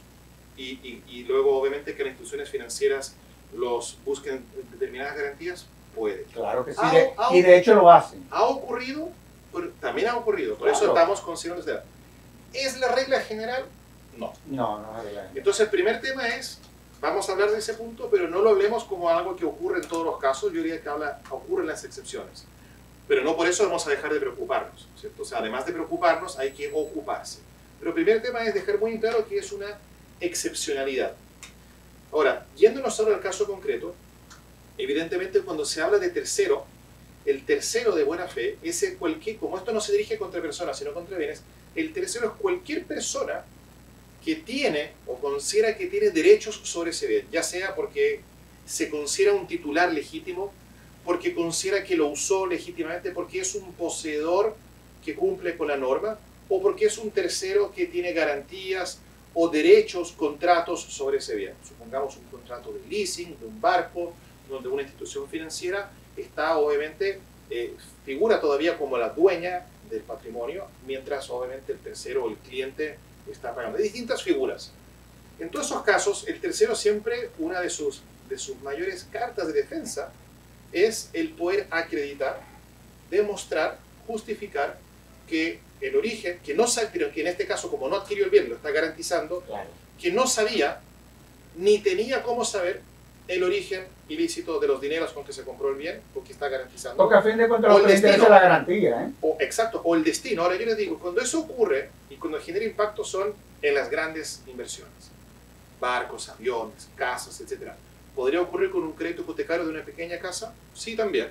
y luego obviamente que las instituciones financieras los busquen determinadas garantías? Puede. Claro que sí, y de hecho lo hacen. Ha ocurrido, también ha ocurrido, por eso estamos considerando esta. ¿Es la regla general? No. No, no es la regla general. Entonces el primer tema es, vamos a hablar de ese punto, pero no lo hablemos como algo que ocurre en todos los casos, yo diría que ocurre en las excepciones. Pero no por eso vamos a dejar de preocuparnos, ¿cierto? O sea, además de preocuparnos, hay que ocuparse. Pero el primer tema es dejar muy claro que es una excepcionalidad. Ahora, yéndonos ahora al caso concreto, evidentemente cuando se habla de tercero, el tercero de buena fe es como esto no se dirige contra personas, sino contra bienes, el tercero es cualquier persona que tiene o considera que tiene derechos sobre ese bien, ya sea porque se considera un titular legítimo, porque considera que lo usó legítimamente, porque es un poseedor que cumple con la norma, o porque es un tercero que tiene garantías o derechos, contratos sobre ese bien. Supongamos un contrato de leasing, de un barco, donde una institución financiera está obviamente, figura todavía como la dueña del patrimonio, mientras obviamente el tercero o el cliente está pagando. Hay distintas figuras. En todos esos casos, el tercero siempre, una de sus mayores cartas de defensa, es el poder acreditar, demostrar, justificar que el origen, que no sabe, pero que en este caso como no adquirió el bien, lo está garantizando, claro, que no sabía ni tenía cómo saber el origen ilícito de los dineros con que se compró el bien, porque está garantizando. Porque a fin de cuentas lo que interesa la garantía, ¿eh? Exacto, o el destino. Ahora yo les digo, cuando eso ocurre y cuando genera impacto son en las grandes inversiones, barcos, aviones, casas, etc. ¿Podría ocurrir con un crédito hipotecario de una pequeña casa? Sí, también.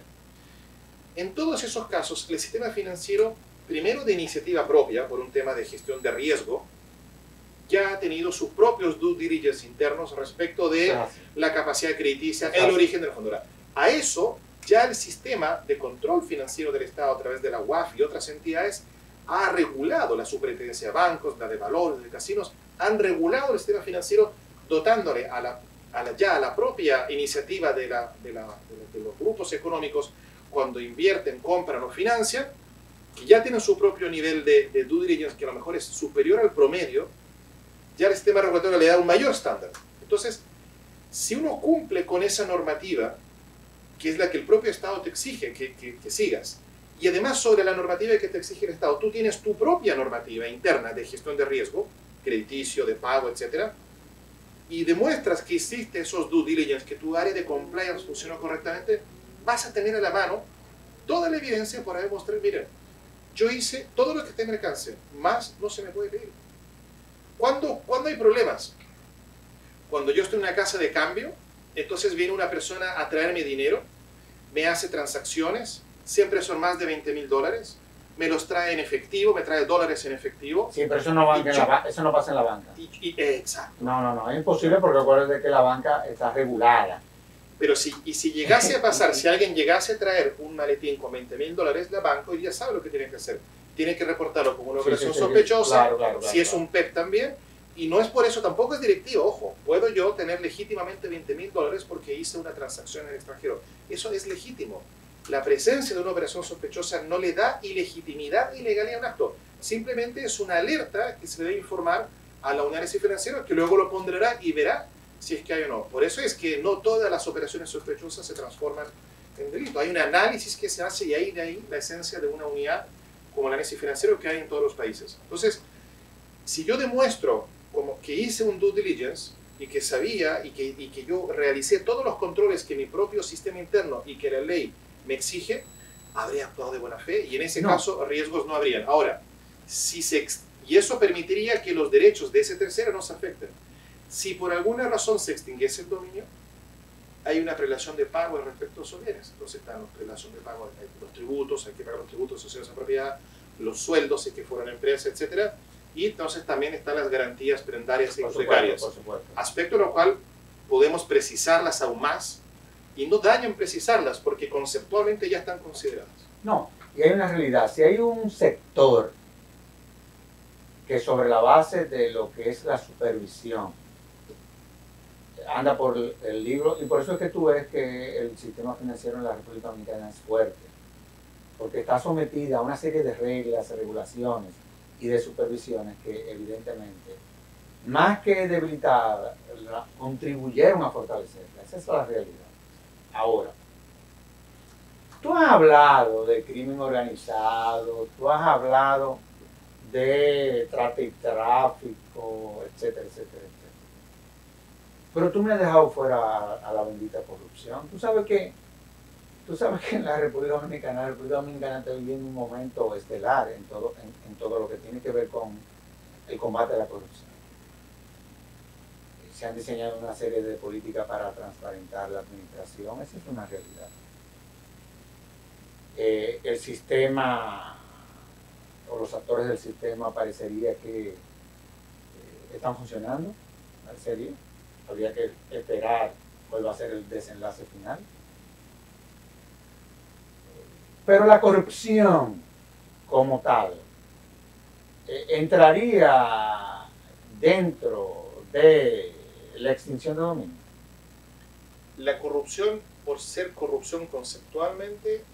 En todos esos casos, el sistema financiero, primero de iniciativa propia, por un tema de gestión de riesgo, ya ha tenido sus propios due diligence internos respecto de la capacidad crediticia, el origen del fondo. A eso, ya el sistema de control financiero del Estado a través de la UAF y otras entidades ha regulado la superintendencia de bancos, la de valores, de casinos, han regulado el sistema financiero dotándole a la propia iniciativa de los grupos económicos cuando invierten, compran o financian, que ya tienen su propio nivel de due diligence que a lo mejor es superior al promedio, ya el sistema regulatorio le da un mayor estándar. Entonces, si uno cumple con esa normativa, que es la que el propio Estado te exige que sigas, y además sobre la normativa que te exige el Estado, tú tienes tu propia normativa interna de gestión de riesgo, crediticio, de pago, etc., y demuestras que hiciste esos due diligence, que tu área de compliance funcionó correctamente, vas a tener a la mano toda la evidencia para demostrar, miren, yo hice todo lo que esté en mi alcance, más no se me puede pedir. ¿Cuándo hay problemas? Cuando yo estoy en una casa de cambio, entonces viene una persona a traerme dinero, me hace transacciones, siempre son más de $20,000, me los trae en efectivo, me trae dólares en efectivo. Sí, pero eso no pasa en la banca. Exacto. No, es imposible porque acuérdate que la banca está regulada. Pero si llegase a pasar, si alguien llegase a traer un maletín con $20,000, la banca hoy día sabe lo que tiene que hacer. Tiene que reportarlo como una operación sospechosa, claro, si es un PEP también, y no es por eso, tampoco es directivo, ojo, puedo yo tener legítimamente $20,000 porque hice una transacción en el extranjero, eso es legítimo. La presencia de una operación sospechosa no le da ilegitimidad y legalidad a un acto, simplemente es una alerta que se debe informar a la unidad financiera que luego lo ponderará y verá si es que hay o no. Por eso es que no todas las operaciones sospechosas se transforman en delito, hay un análisis que se hace y ahí de ahí la esencia de una unidad como el análisis financiero que hay en todos los países. Entonces, si yo demuestro como que hice un due diligence y que sabía y que yo realicé todos los controles que mi propio sistema interno y que la ley me exige, habría actuado de buena fe y en ese caso riesgos no habrían. Ahora, y eso permitiría que los derechos de ese tercero no se afecten. Si por alguna razón se extinguiese el dominio, hay una prelación de pago respecto a esos bienes. Entonces está la prelación de pago de los tributos, hay que pagar los tributos asociados a propiedad, los sueldos, si es que fueran empresas, etc. Y entonces también están las garantías prendarias e Por hipotecarias. supuesto, por supuesto. Aspecto lo cual podemos precisarlas aún más y no dañan precisarlas porque conceptualmente ya están consideradas. No, y hay una realidad. Si hay un sector que sobre la base de lo que es la supervisión anda por el libro, y por eso es que tú ves que el sistema financiero en la República Dominicana es fuerte, porque está sometida a una serie de reglas, regulaciones y de supervisiones que evidentemente, más que debilitarla, contribuyeron a fortalecerla. Esa es la realidad. Ahora, tú has hablado de crimen organizado, tú has hablado de trata y tráfico, etcétera, etcétera, etcétera. Pero tú me has dejado fuera a la bendita corrupción. Tú sabes que en la República Dominicana está viviendo un momento estelar en todo lo que tiene que ver con el combate a la corrupción. Se han diseñado una serie de políticas para transparentar la administración, esa es una realidad. El sistema o los actores del sistema parecería que están funcionando, ¿en serio? Habría que esperar cuál va a ser el desenlace final. Pero la corrupción como tal entraría dentro de la extinción de dominio. La corrupción, por ser corrupción conceptualmente,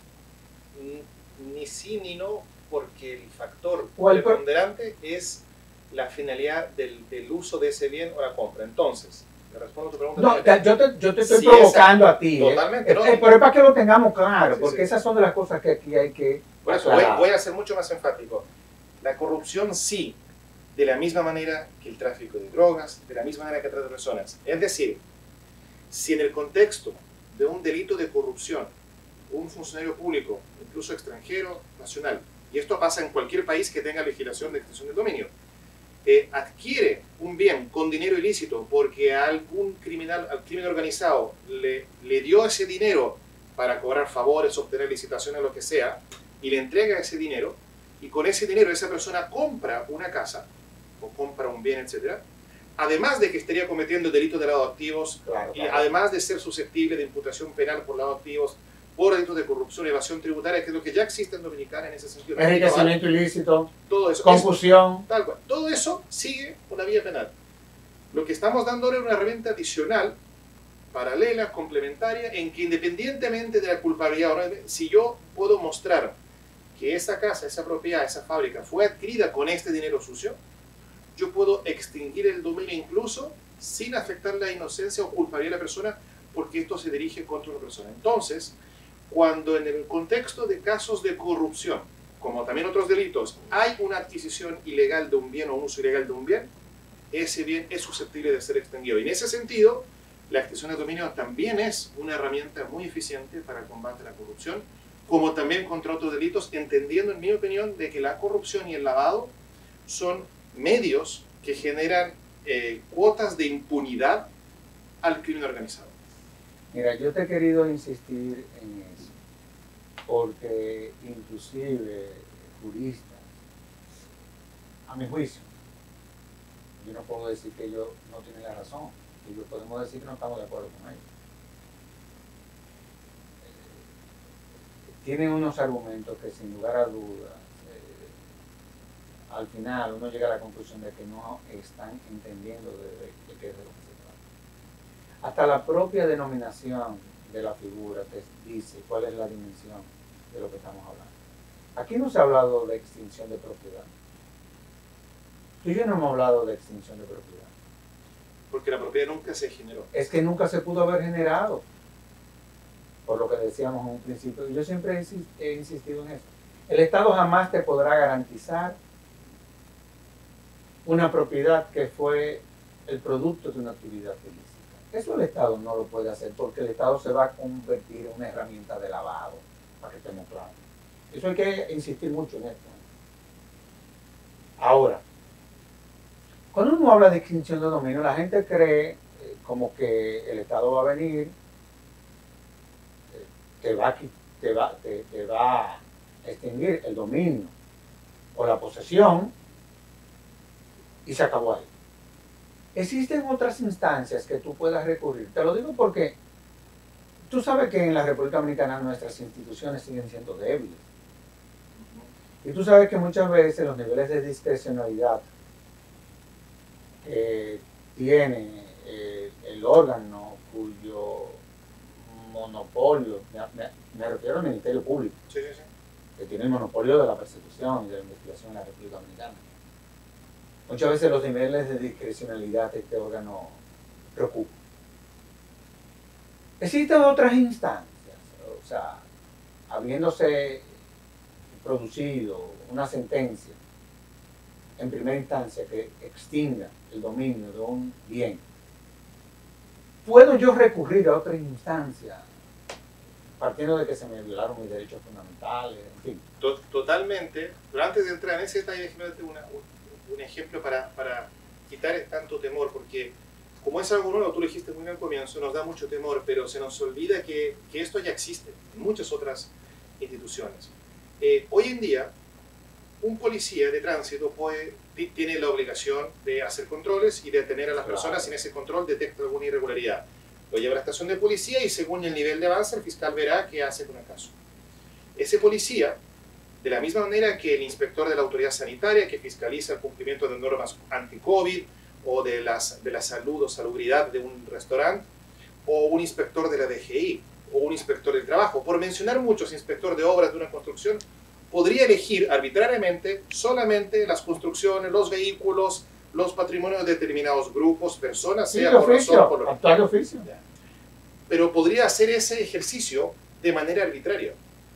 ni sí ni no, porque el factor preponderante es la finalidad del uso de ese bien o la compra. Entonces, me respondo a tu pregunta. No, yo te estoy provocando a ti. Totalmente. No. Pero es para que lo tengamos claro, Sí, porque sí. esas son de las cosas que aquí hay que... Por eso voy a ser mucho más enfático. La corrupción sí, de la misma manera que el tráfico de drogas, de la misma manera que trata de personas. Es decir, si en el contexto de un delito de corrupción, un funcionario público, incluso extranjero, nacional, y esto pasa en cualquier país que tenga legislación de extinción de dominio, adquiere un bien con dinero ilícito porque a algún criminal, al crimen organizado le dio ese dinero para cobrar favores, obtener licitaciones, lo que sea, y le entrega ese dinero, y con ese dinero esa persona compra una casa o compra un bien, etc., además de que estaría cometiendo el delito de lavado de activos, Claro, y claro. además de ser susceptible de imputación penal por lavado de activos, por delitos de corrupción, evasión tributaria, que es lo que ya existe en Dominicana en ese sentido. Enriquecimiento ilícito, Todo eso. confusión. Tal cual. Todo eso sigue una vía penal. Lo que estamos dando ahora es una herramienta adicional, paralela, complementaria, en que independientemente de la culpabilidad, ahora, si yo puedo mostrar que esa casa, esa propiedad, esa fábrica fue adquirida con este dinero sucio, yo puedo extinguir el dominio incluso sin afectar la inocencia o culpabilidad de la persona, porque esto se dirige contra una persona. Entonces, cuando en el contexto de casos de corrupción, como también otros delitos, hay una adquisición ilegal de un bien o un uso ilegal de un bien, ese bien es susceptible de ser extinguido. Y en ese sentido, la extinción de dominio también es una herramienta muy eficiente para el combate a la corrupción, como también contra otros delitos, entendiendo, en mi opinión, de que la corrupción y el lavado son medios que generan cuotas de impunidad al crimen organizado. Mira, yo te he querido insistir en eso, porque inclusive juristas, a mi juicio, yo no puedo decir que ellos no tienen la razón, ellos podemos decir que no estamos de acuerdo con ellos. Tienen unos argumentos que sin lugar a dudas, al final uno llega a la conclusión de que no están entendiendo de qué es de lo que se trata. Hasta la propia denominación de la figura te dice cuál es la dimensión de lo que estamos hablando. Aquí no se ha hablado de extinción de propiedad. Tú y yo no hemos hablado de extinción de propiedad. Porque la propiedad nunca se generó. Es que nunca se pudo haber generado, por lo que decíamos en un principio. Y yo siempre he insistido en eso. El Estado jamás te podrá garantizar una propiedad que fue el producto de una actividad ilícita. Eso el Estado no lo puede hacer porque el Estado se va a convertir en una herramienta de lavado, para que estemos claros. Eso hay que insistir mucho en esto. Ahora, cuando uno habla de extinción de dominio, la gente cree como que el Estado va a venir, te va a extinguir el dominio o la posesión y se acabó ahí. Existen otras instancias que tú puedas recurrir. Te lo digo porque tú sabes que en la República Dominicana nuestras instituciones siguen siendo débiles. Y tú sabes que muchas veces los niveles de discrecionalidad que tiene el órgano cuyo monopolio, me refiero al Ministerio Público, Sí, sí, sí. que tiene el monopolio de la persecución y de la investigación en la República Dominicana. Muchas veces los niveles de discrecionalidad de este órgano preocupan. Existen otras instancias, o sea, habiéndose producido una sentencia en primera instancia que extinga el dominio de un bien, ¿puedo yo recurrir a otra instancia partiendo de que se me violaron mis derechos fundamentales? En fin. Totalmente. Pero antes de entrar en ese detalle, déjame darte un ejemplo para quitar tanto temor, porque como es algo nuevo, tú lo dijiste muy bien al comienzo, nos da mucho temor, pero se nos olvida que esto ya existe en muchas otras instituciones. Hoy en día, un policía de tránsito tiene la obligación de hacer controles y de detener a las personas si en ese control detecta alguna irregularidad. Lo lleva a la estación de policía y según el nivel de avance, el fiscal verá qué hace con el caso. Ese policía, de la misma manera que el inspector de la autoridad sanitaria que fiscaliza el cumplimiento de normas anti-COVID o de la salud o salubridad de un restaurante, o un inspector de la DGI, o un inspector del trabajo, por mencionar muchos, inspector de obras de una construcción, podría elegir arbitrariamente solamente las construcciones, los vehículos, los patrimonios de determinados grupos, personas, Sí, sea de por razón oficio, por lo actuar de oficio. pero podría hacer ese ejercicio de manera arbitraria,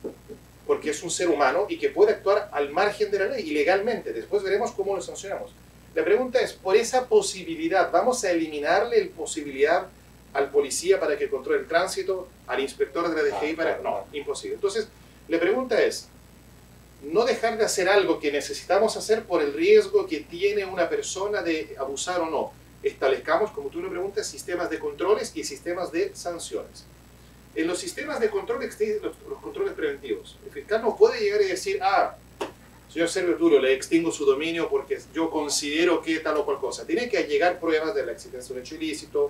porque es un ser humano y que puede actuar al margen de la ley, ilegalmente. Después veremos cómo lo sancionamos. La pregunta es, por esa posibilidad, ¿vamos a eliminarle la posibilidad al policía para que controle el tránsito, al inspector de la DGI para... No, imposible. Entonces, la pregunta es, no dejar de hacer algo que necesitamos hacer por el riesgo que tiene una persona de abusar o no. Establezcamos, como tú me preguntas, sistemas de controles y sistemas de sanciones. En los sistemas de control existen los controles preventivos. El fiscal no puede llegar y decir, señor Servio Tulio, le extingo su dominio porque yo considero que tal o cual cosa. Tiene que llegar pruebas de la existencia de un hecho ilícito,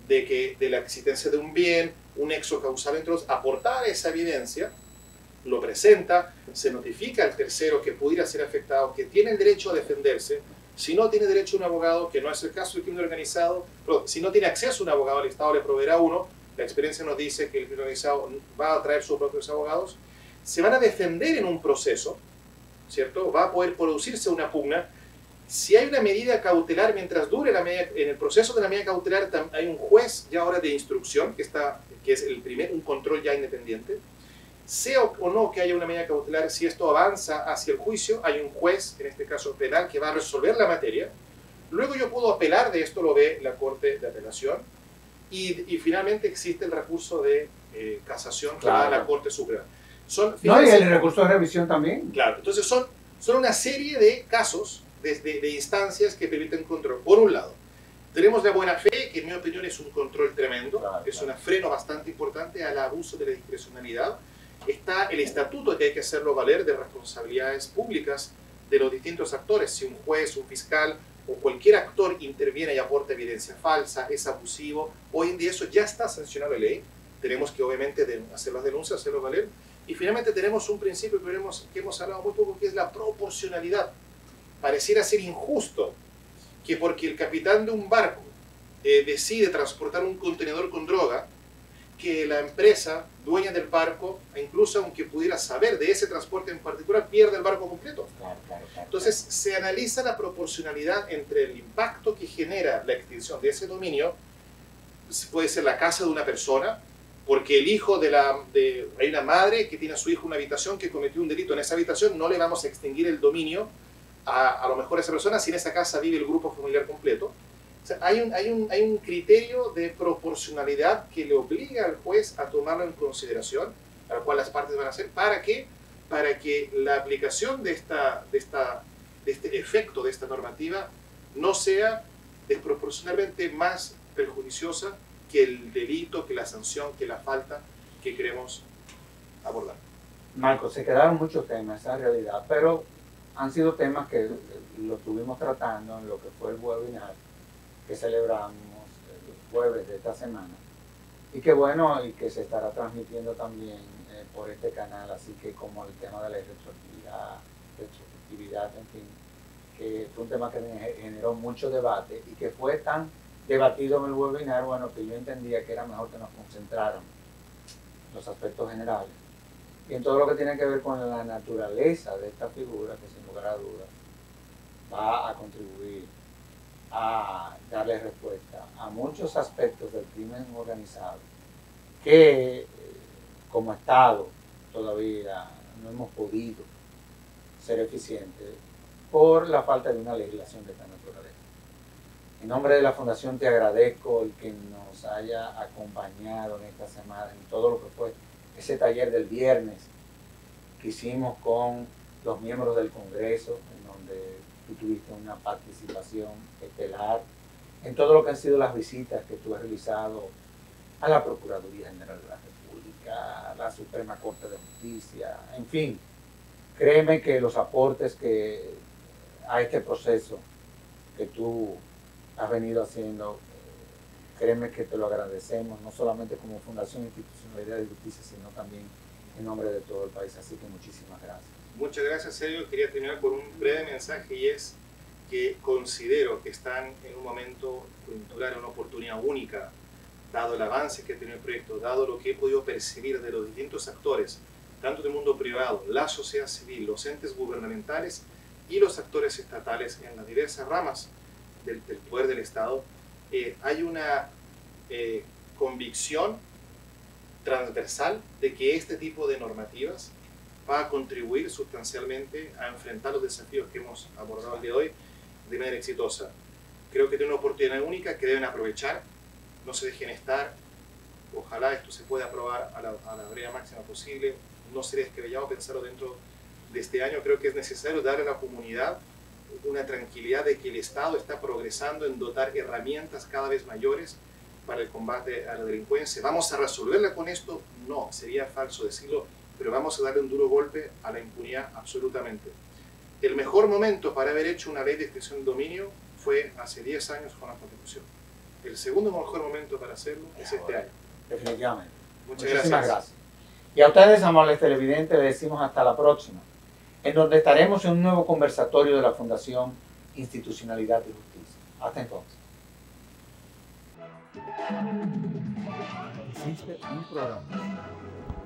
de la existencia de un bien, un nexo causal entre los, aportar esa evidencia, lo presenta, se notifica al tercero que pudiera ser afectado, que tiene el derecho a defenderse. Si no tiene derecho a un abogado, que no es el caso del crimen organizado, pero si no tiene acceso a un abogado, el Estado le proveerá uno. La experiencia nos dice que el crimen organizado va a traer sus propios abogados. Se van a defender en un proceso, ¿cierto? Va a poder producirse una pugna. Si hay una medida cautelar, mientras dure la medida, en el proceso de la medida cautelar hay un juez ya ahora de instrucción, que es un control ya independiente. Sea o no que haya una medida cautelar, si esto avanza hacia el juicio, hay un juez, en este caso penal, que va a resolver la materia. Luego yo puedo apelar de esto, lo ve la Corte de Apelación, y finalmente existe el recurso de casación que va a la Corte Suprema. Y el recurso de revisión también. Claro, entonces son una serie de casos, de instancias que permiten control. Por un lado, tenemos la buena fe, que en mi opinión es un control tremendo, es un freno bastante importante al abuso de la discrecionalidad. Está el estatuto que hay que hacerlo valer de responsabilidades públicas de los distintos actores. Si un juez, un fiscal o cualquier actor interviene y aporta evidencia falsa, es abusivo, hoy en día eso ya está sancionado en ley. Tenemos que obviamente hacer las denuncias, hacerlo valer. Y finalmente tenemos un principio que hemos hablado muy poco, que es la proporcionalidad. Pareciera ser injusto que porque el capitán de un barco decide transportar un contenedor con droga, que la empresa dueña del barco, incluso aunque pudiera saber de ese transporte en particular, pierde el barco completo. Entonces se analiza la proporcionalidad entre el impacto que genera la extinción de ese dominio. Puede ser la casa de una persona, porque el hijo hay una madre que tiene a su hijo en una habitación que cometió un delito en esa habitación, no le vamos a extinguir el dominio a lo mejor a esa persona si en esa casa vive el grupo familiar completo. O sea, hay un criterio de proporcionalidad que le obliga al juez a tomarlo en consideración, al cual las partes van a hacer. ¿Para qué? Para que la aplicación de este efecto de esta normativa no sea desproporcionalmente más perjudiciosa que el delito, que la sanción, que la falta que queremos abordar. Marco, se quedaron muchos temas, esa realidad, pero han sido temas que lo estuvimos tratando en lo que fue el webinar que celebramos el jueves de esta semana. Y que bueno, y que se estará transmitiendo también por este canal, así que como el tema de la retroactividad, en fin, que fue un tema que generó mucho debate y que fue tan debatido en el webinar, bueno, que yo entendía que era mejor que nos concentráramos en los aspectos generales y en todo lo que tiene que ver con la naturaleza de esta figura, que sin lugar a dudas va a contribuir a darle respuesta a muchos aspectos del crimen organizado que como Estado todavía no hemos podido ser eficientes por la falta de una legislación de esta naturaleza. En nombre de la Fundación te agradezco el que nos haya acompañado en esta semana, en todo lo que fue ese taller del viernes que hicimos con los miembros del Congreso, en donde tú tuviste una participación estelar, en todo lo que han sido las visitas que tú has realizado a la Procuraduría General de la República, a la Suprema Corte de Justicia, en fin. Créeme que los aportes que a este proceso que tú has venido haciendo, créeme que te lo agradecemos, no solamente como Fundación Institucionalidad y Justicia, sino también en nombre de todo el país. Así que muchísimas gracias. Muchas gracias, Sergio. Quería terminar con un breve mensaje y es que considero que están en un momento coyuntural, una oportunidad única, dado el avance que ha tenido el proyecto, dado lo que he podido percibir de los distintos actores, tanto del mundo privado, la sociedad civil, los entes gubernamentales y los actores estatales en las diversas ramas del poder del Estado. Hay una convicción transversal de que este tipo de normativas va a contribuir sustancialmente a enfrentar los desafíos que hemos abordado el día de hoy de manera exitosa. Creo que tiene una oportunidad única que deben aprovechar, no se dejen estar. Ojalá esto se pueda aprobar a la brevedad máxima posible. No sería descabellado pensarlo dentro de este año. Creo que es necesario darle a la comunidad una tranquilidad de que el Estado está progresando en dotar herramientas cada vez mayores para el combate a la delincuencia. ¿Vamos a resolverla con esto? No, sería falso decirlo, pero vamos a darle un duro golpe a la impunidad absolutamente. El mejor momento para haber hecho una ley de extinción de dominio fue hace 10 años con la Constitución. El segundo mejor momento para hacerlo es este año. Definitivamente. Muchísimas gracias. Y a ustedes, amables televidentes, les decimos hasta la próxima, en donde estaremos en un nuevo conversatorio de la Fundación Institucionalidad y Justicia. Hasta entonces. Hiciste un programa.